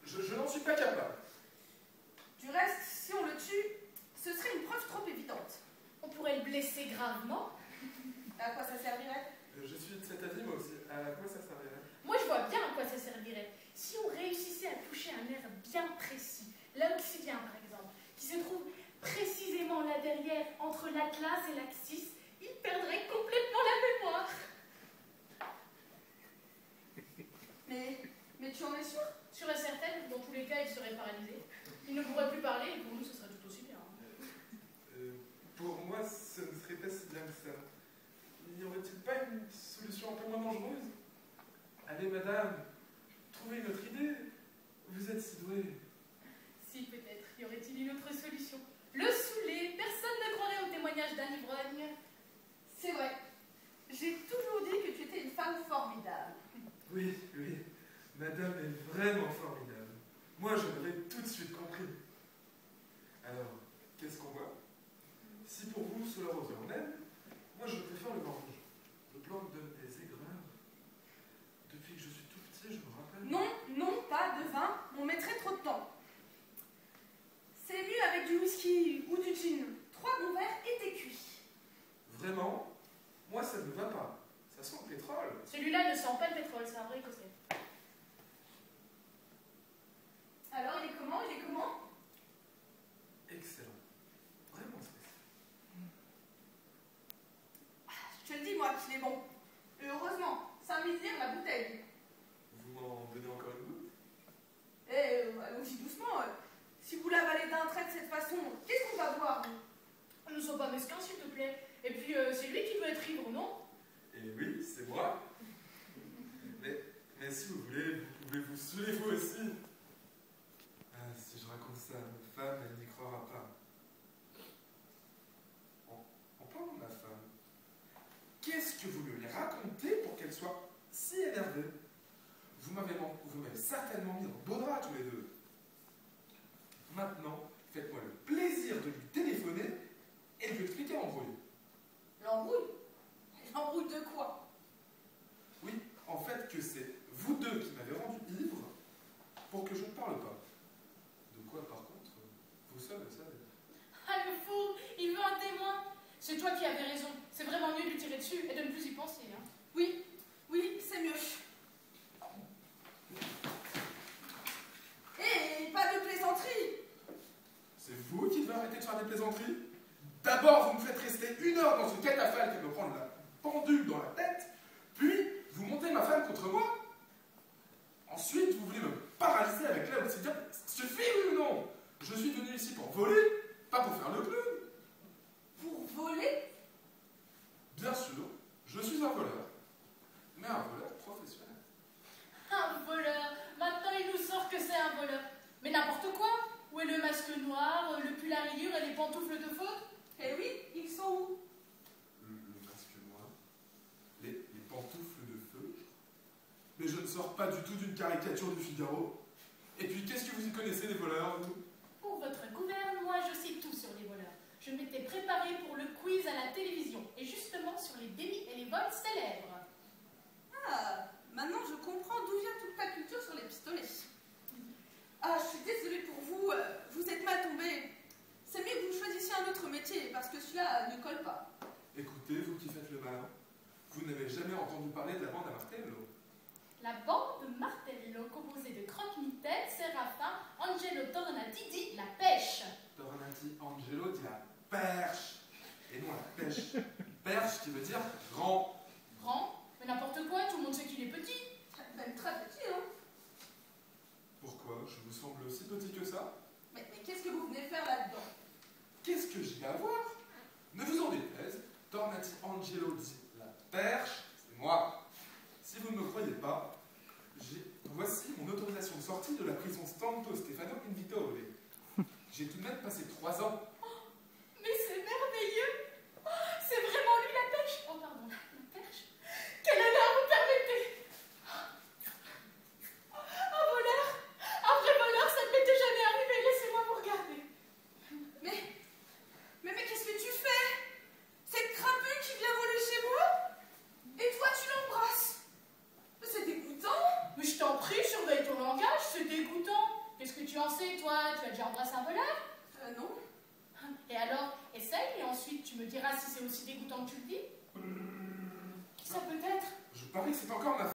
Je n'en suis pas capable. Du reste, si on le tue, ce serait une preuve trop évidente. On pourrait le blesser gravement. À quoi ça servirait? Je suis de cet avis, moi aussi. À quoi ça servirait? Moi, je vois bien à quoi ça servirait. Si on réussissait à toucher un nerf bien précis, l'oxydien par exemple, qui se trouve précisément là derrière, entre l'atlas et l'axis, il perdrait complètement la mémoire. Mais tu en es sûr? Sûre et certaine, dans tous les cas, il serait paralysé. Il ne pourrait plus parler, et pour nous, ce serait tout aussi bien. Pour moi, ce ne serait pas si bien que ça. N'y aurait-il pas une solution un peu moins dangereuse? Allez, madame, trouvez une autre idée. Vous êtes si douée. Si, peut-être, y aurait-il une autre solution. Le saouler, personne ne croirait au témoignage d'un ivrogne. C'est vrai. J'ai toujours dit que tu étais une femme formidable. Oui, oui, madame est vraiment formidable. Moi, je l'aurais tout de suite compris. Alors, qu'est-ce qu'on voit? Si pour vous, cela revient au même, moi, je préfère le vin rouge. Le blanc me donne des aigreurs. Depuis que je suis tout petit, je me rappelle... Non, pas de vin. On mettrait trop de temps. C'est mieux avec du whisky ou du gin. 3 bons verres et t'es cuit. Vraiment? Moi, ça ne me va pas. Ça sent le pétrole. Celui-là ne sent pas le pétrole, c'est un vrai écossais. Alors, il est comment? Excellent. Vraiment spécial. Je te le dis, moi, qu'il est bon. Et heureusement, 5000 livres la bouteille. Vous m'en donnez encore une goutte? Allons-y doucement. Si vous l'avalez d'un trait de cette façon, qu'est-ce qu'on va boire? Ne sois pas mesquin, s'il te plaît. Et puis, c'est lui qui doit être ivre, non? Eh oui, c'est moi. Mais si vous voulez, vous pouvez vous saouler vous aussi. Ah, si je raconte ça à ma femme, elle n'y croira pas. En parlant de ma femme, qu'est-ce que vous lui racontez pour qu'elle soit si énervée? Vous m'avez certainement mis en beau drap tous les deux. Maintenant, faites-moi le plaisir de lui téléphoner et de lui expliquer l'embrouille. L'embrouille? L'embrouille de quoi? Oui, en fait que c'est vous deux qui m'avez rendu ivre pour que je ne parle pas. De quoi, par contre, vous seul le savez. Ah, le fou, il veut un témoin. C'est toi qui avais raison. C'est vraiment mieux de lui tirer dessus et de ne plus y penser. Hein. Oui, c'est mieux. Et pas de plaisanterie. C'est vous qui devez arrêter de faire des plaisanteries? D'abord, vous me faites rester 1 heure dans ce catafalque et me prendre la pendule dans la tête, puis vous montez ma femme contre moi. Ensuite, vous voulez me paralyser avec l'air aussi dire suffit, oui ou non? Je suis venu ici pour voler, pas pour faire le clown. Pour voler? Bien sûr, je suis un voleur, mais un voleur professionnel. Un voleur. Maintenant, il nous sort que c'est un voleur. Mais n'importe quoi. Où est le masque noir, le pull à rayures et les pantoufles de faute? Eh oui, ils sont où? Le masque noir, les pantoufles de feu. Mais je ne sors pas du tout d'une caricature du Figaro. Et puis, qu'est-ce que vous y connaissez des voleurs, vous? Pour votre gouverne, moi, je sais tout sur les voleurs. Je m'étais préparée pour le quiz à la télévision, et justement sur les délits et les vols célèbres. Ah, maintenant je comprends d'où vient toute ta culture sur les pistolets. Ah, je suis désolée pour vous, vous êtes mal tombé. C'est mieux que vous choisissiez un autre métier, parce que celui-là ne colle pas. Écoutez, vous qui faites le malin, vous n'avez jamais entendu parler de la bande à Martello. La bande de Martello, composée de Croque-Mitaine, Séraphin, Angelo Tornati, dit la pêche. Tornati Angelo dit la perche, et non la pêche. Perche qui veut dire grand. Grand? Mais n'importe quoi, tout le monde sait qu'il est petit. Même très petit, hein. Pourquoi? Je vous semble aussi petit que ça? Mais qu'est-ce que vous venez faire là-dedans? Qu'est-ce que j'y ai à voir? Ne vous en déplaise, Tornati Angelo dit la perche, c'est moi. Si vous ne me croyez pas, voici mon autorisation de sortie de la prison Stanto Stefano in Vitore. J'ai tout de même passé 3 ans. Mais c'est merveilleux! Oh, c'est vraiment lui la pêche! Oh pardon, la perche? Quel honneur vous permettez! Un voleur! Un vrai voleur, ça ne m'était jamais arrivé, laissez-moi vous regarder. Mais qu'est-ce que tu fais? Cette crapule qui vient voler chez moi? Et toi tu l'embrasses? C'est dégoûtant! Mais je t'en prie, surveille ton langage, c'est dégoûtant. fiancé, toi, tu as déjà embrassé un voleur? Non. Et alors, essaye, et ensuite tu me diras si c'est aussi dégoûtant que tu le dis. Qui ça peut être? Je parie que c'est encore ma